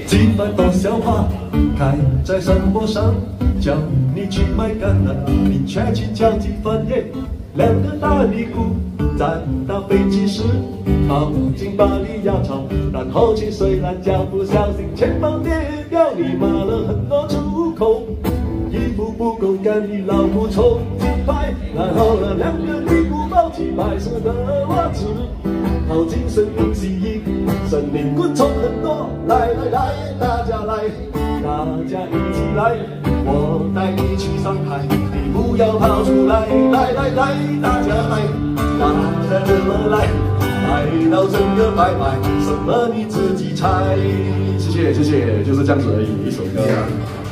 几百朵小花开在山坡上，叫你去买橄榄，你却去交际翻页。两个大尼姑在搭飞机时跑进巴黎亚超，然后去睡懒觉，不小心钱包跌掉，你骂了很多出口。衣服不够干，你老母冲进来，然后那两个尼姑抱起白色的袜子，跑进森林蜥蜴，森林昆虫很多，来来来，大家来，大家一起来，我带你去上海，你不要跑出来，来来来，大家来，大家怎么来？来到整个拜拜，什么你自己猜。谢谢谢谢，就是这样子而已，一首歌。